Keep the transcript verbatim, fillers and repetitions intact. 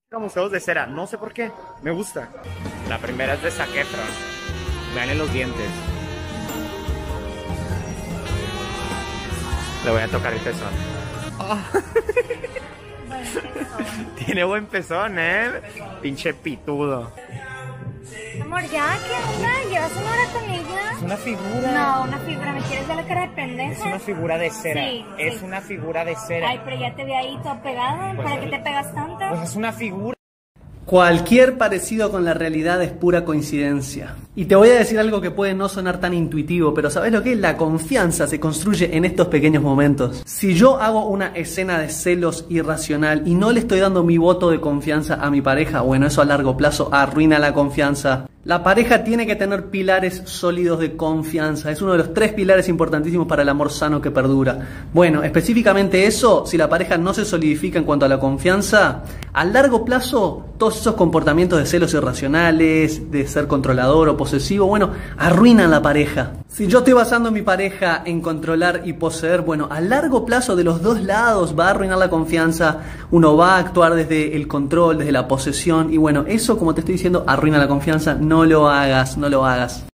Museos de cera, no sé por qué, me gusta. La primera es de Zac Efron. Veanle los dientes. Le voy a tocar el pezón. Oh. Tiene buen pezón, eh. Pinche pitudo. Amor, ya, ¿qué onda? ¿Llevas una hora con ella? Es una figura. No, una figura, ¿me quieres dar la cara de pendeja? Es una figura de cera. Sí, es sí. una figura de cera. Ay, pero ya te vi ahí toda pegada. Pues ¿Para es- qué te pegas tanto? Pues es una figura. Cualquier parecido con la realidad es pura coincidencia. Y te voy a decir algo que puede no sonar tan intuitivo, pero ¿sabes lo que es? La confianza se construye en estos pequeños momentos. Si yo hago una escena de celos irracional y no le estoy dando mi voto de confianza a mi pareja, bueno, eso a largo plazo arruina la confianza. La pareja tiene que tener pilares sólidos de confianza. Es uno de los tres pilares importantísimos para el amor sano que perdura. Bueno, específicamente eso, si la pareja no se solidifica en cuanto a la confianza, a largo plazo, todos esos comportamientos de celos irracionales, de ser controlador o posesivo, bueno, arruinan la pareja. Si yo estoy basando mi pareja en controlar y poseer, bueno, a largo plazo de los dos lados va a arruinar la confianza. Uno va a actuar desde el control, desde la posesión, y bueno, eso, como te estoy diciendo, arruina la confianza. No lo hagas, no lo hagas.